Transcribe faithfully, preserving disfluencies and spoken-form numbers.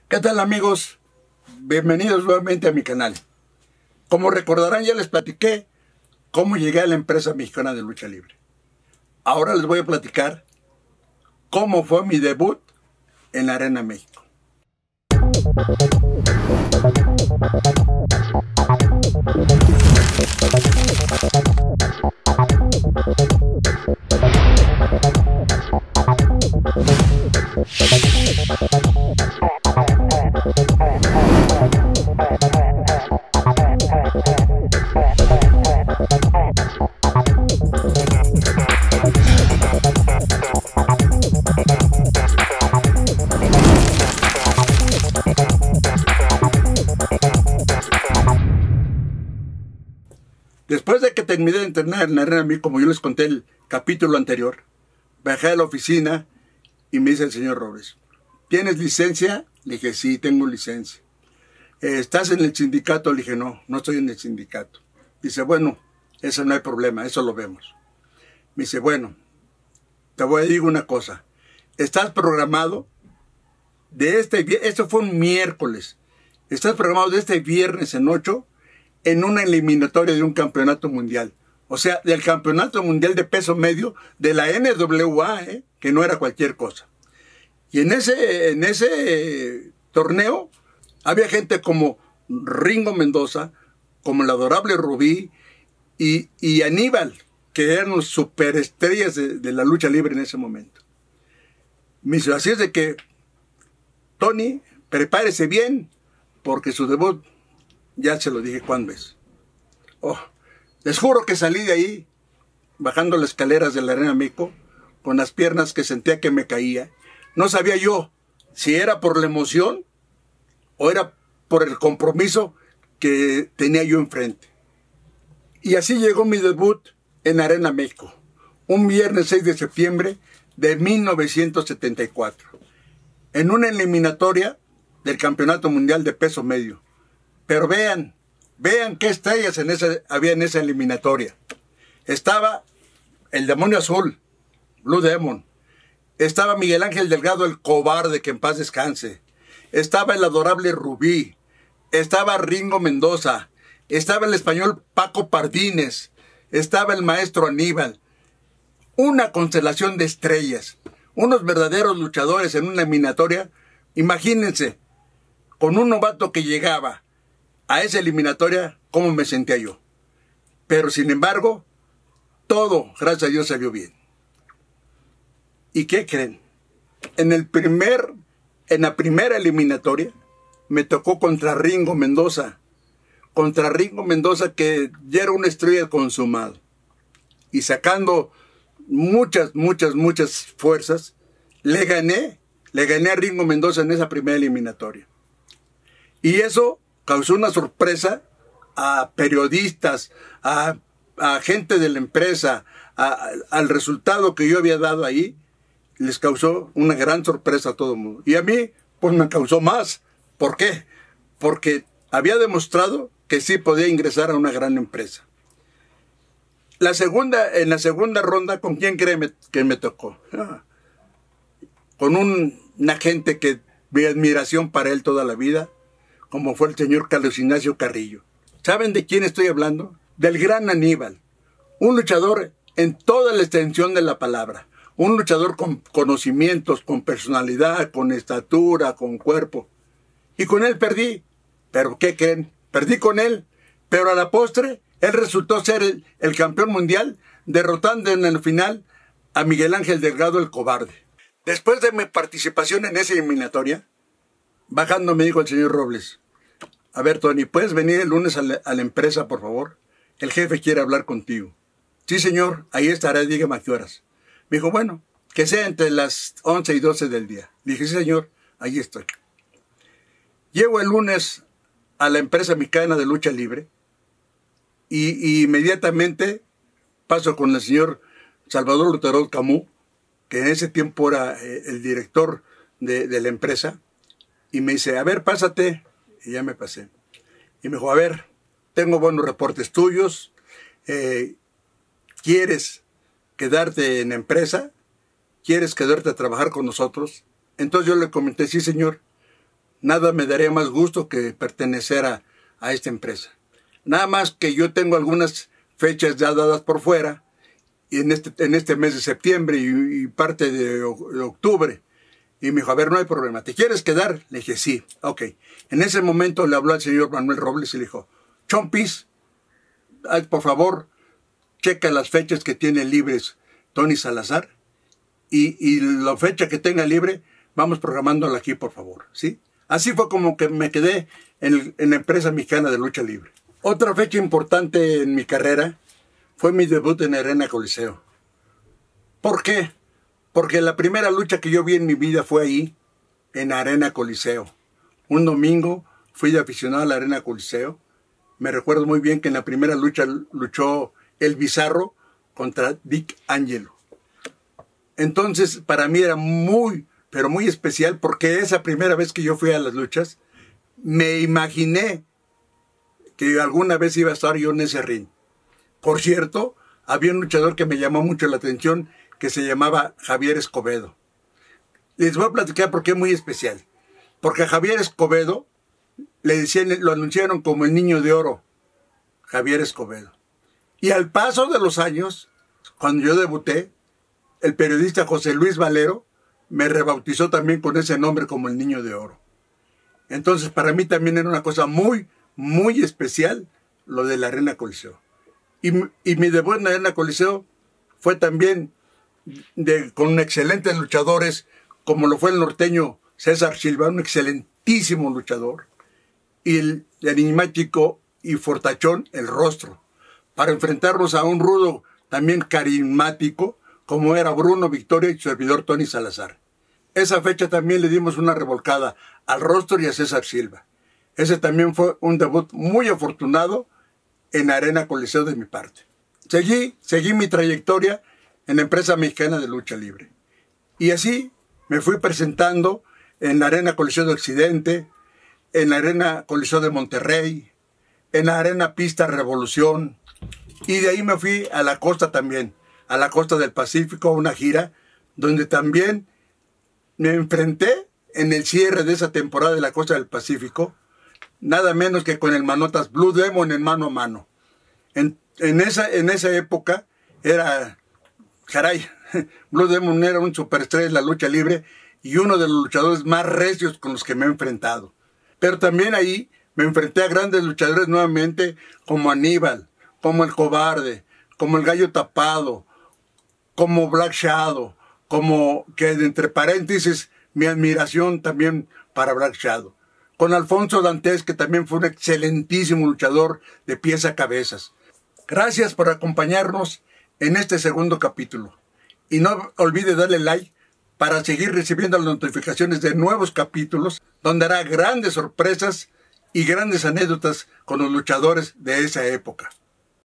¿Qué tal, amigos? Bienvenidos nuevamente a mi canal. Como recordarán, ya les platiqué cómo llegué a la empresa mexicana de lucha libre. Ahora les voy a platicar cómo fue mi debut en la Arena México. Después de que terminé de entrenar en la Arena México, como yo les conté el capítulo anterior, bajé a la oficina y me dice el señor Robles: ¿tienes licencia? Le dije, sí, tengo licencia. ¿Estás en el sindicato? Le dije, no, no estoy en el sindicato. Dice, bueno, eso no hay problema, eso lo vemos. Me dice, bueno, te voy a decir una cosa. Estás programado de este viernes, esto fue un miércoles, estás programado de este viernes en ocho en una eliminatoria de un campeonato mundial. O sea, del campeonato mundial de peso medio de la N W A, ¿eh? Que no era cualquier cosa. Y en ese, en ese torneo había gente como Ringo Mendoza, como el adorable Rubí y, y Aníbal, que eran los superestrellas de, de la lucha libre en ese momento. Me dice, así es de que, Tony, prepárese bien, porque su debut, ya se lo dije cuándo es. Oh, les juro que salí de ahí, bajando las escaleras de la Arena México, con las piernas que sentía que me caía. No sabía yo si era por la emoción o era por el compromiso que tenía yo enfrente. Y así llegó mi debut en Arena México, un viernes seis de septiembre de mil novecientos setenta y cuatro, en una eliminatoria del Campeonato Mundial de Peso Medio. Pero vean, vean qué estrellas en esa, había en esa eliminatoria. Estaba el Demonio Azul, Blue Demon. Estaba Miguel Ángel Delgado, el Cobarde, que en paz descanse. Estaba el adorable Rubí. Estaba Ringo Mendoza. Estaba el español Paco Pardines. Estaba el maestro Aníbal. Una constelación de estrellas. Unos verdaderos luchadores en una eliminatoria. Imagínense, con un novato que llegaba a esa eliminatoria, cómo me sentía yo. Pero sin embargo, todo, gracias a Dios, salió bien. ¿Y qué creen? En el primer, en la primera eliminatoria, me tocó contra Ringo Mendoza. Contra Ringo Mendoza, que ya era una estrella consumada. Y sacando muchas, muchas, muchas fuerzas, le gané, le gané a Ringo Mendoza en esa primera eliminatoria. Y eso causó una sorpresa a periodistas, a, a gente de la empresa, a, a, al resultado que yo había dado ahí, les causó una gran sorpresa a todo el mundo. Y a mí, pues me causó más. ¿Por qué? Porque había demostrado que sí podía ingresar a una gran empresa. La segunda, en la segunda ronda, ¿con quién creen que me tocó? Ah, con un, un agente que mi admiración para él toda la vida, como fue el señor Carlos Ignacio Carrillo. ¿Saben de quién estoy hablando? Del gran Aníbal. Un luchador en toda la extensión de la palabra. Un luchador con conocimientos, con personalidad, con estatura, con cuerpo. Y con él perdí. ¿Pero qué creen? Perdí con él. Pero a la postre, él resultó ser el, el campeón mundial, derrotando en el final a Miguel Ángel Delgado, el Cobarde. Después de mi participación en esa eliminatoria, bajando me dijo el señor Robles: a ver, Tony, ¿puedes venir el lunes a la, a la empresa, por favor? El jefe quiere hablar contigo. Sí, señor, ahí estará, dígame a qué horas. Me dijo, bueno, que sea entre las once y doce del día. Le dije, sí, señor, ahí estoy. Llego el lunes a la empresa mexicana de lucha libre y, y inmediatamente paso con el señor Salvador Lutero Camus, que en ese tiempo era eh, el director de, de la empresa, y me dice, a ver, pásate. Y ya me pasé. Y me dijo, a ver, tengo buenos reportes tuyos, eh, ¿quieres quedarte en la empresa? ¿Quieres quedarte a trabajar con nosotros? Entonces yo le comenté, sí, señor, nada me daría más gusto que pertenecer a, a esta empresa. Nada más que yo tengo algunas fechas ya dadas por fuera, y en este, en este mes de septiembre y, y parte de, de octubre. Y me dijo, a ver, no hay problema, ¿te quieres quedar? Le dije, sí, ok. En ese momento le habló al señor Manuel Robles y le dijo, Chompis, por favor, checa las fechas que tiene libres Tony Salazar, y, y la fecha que tenga libre, vamos programándola aquí, por favor, ¿sí? Así fue como que me quedé en, el, en la empresa mexicana de lucha libre. Otra fecha importante en mi carrera fue mi debut en Arena Coliseo. ¿Por qué? Porque la primera lucha que yo vi en mi vida fue ahí, en Arena Coliseo. Un domingo fui de aficionado a la Arena Coliseo. Me recuerdo muy bien que en la primera lucha luchó El Bizarro contra Dick Angelo. Entonces, para mí era muy, pero muy especial, porque esa primera vez que yo fui a las luchas, me imaginé que alguna vez iba a estar yo en ese ring. Por cierto, había un luchador que me llamó mucho la atención, que se llamaba Javier Escobedo. Les voy a platicar por qué es muy especial. Porque a Javier Escobedo le decían, lo anunciaron como el Niño de Oro, Javier Escobedo. Y al paso de los años, cuando yo debuté, el periodista José Luis Valero me rebautizó también con ese nombre como el Niño de Oro. Entonces, para mí también era una cosa muy, muy especial lo de la Arena Coliseo. Y, y mi debut en la Arena Coliseo fue también de, con excelentes luchadores, como lo fue el norteño César Silva, un excelentísimo luchador, y el, el enigmático y fortachón El Rostro, para enfrentarnos a un rudo también carismático, como era Bruno Victoria y su servidor Tony Salazar. Esa fecha también le dimos una revolcada al Rostro y a César Silva. Ese también fue un debut muy afortunado en Arena Coliseo de mi parte. Seguí, seguí mi trayectoria en la empresa mexicana de lucha libre. Y así me fui presentando en la Arena Coliseo de Occidente, en la Arena Coliseo de Monterrey, en la Arena Pista Revolución, y de ahí me fui a la costa también, a la costa del Pacífico, a una gira, donde también me enfrenté en el cierre de esa temporada de la costa del Pacífico, nada menos que con el Manotas Blue Demon en mano a mano. En, en, esa, en esa época era, caray, Blue Demon era un superestrella de la lucha libre y uno de los luchadores más recios con los que me he enfrentado. Pero también ahí me enfrenté a grandes luchadores nuevamente, como Aníbal, como El Cobarde, como El Gallo Tapado, como Black Shadow, como que entre paréntesis mi admiración también para Black Shadow. Con Alfonso Dantes, que también fue un excelentísimo luchador de pies a cabezas. Gracias por acompañarnos en este segundo capítulo. Y no olvide darle like para seguir recibiendo las notificaciones de nuevos capítulos, donde hará grandes sorpresas y grandes anécdotas con los luchadores de esa época.